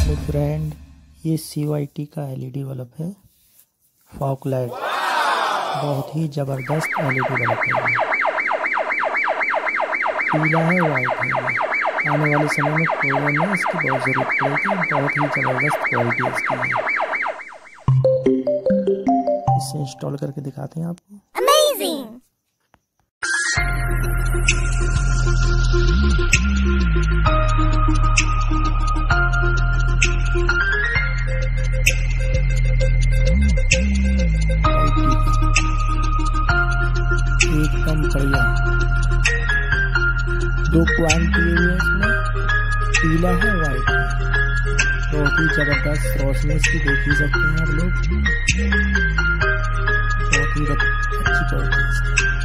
तो फ्रेंड ये CYT का LED बल्ब है, फॉग लाइट। बहुत ही ज़बरदस्त LED बल्ब है। पीला है, वाइट है। आने वाले समय में कोयले में इसकी बहुत ज़रूरत पड़ेगी। बहुत ही ज़बरदस्त क्वालिटी इसकी है। इसे इंस्टॉल करके दिखाते हैं आपको। Amazing! एकदम बढ़िया। 2 क्वालिटी है इसमें, पीला है, वाइट है। बहुत ही जबरदस्त रोशनी इसकी देख ही सकते हैं आप लोग। बहुत ही अच्छी क्वालिटी है इसकी।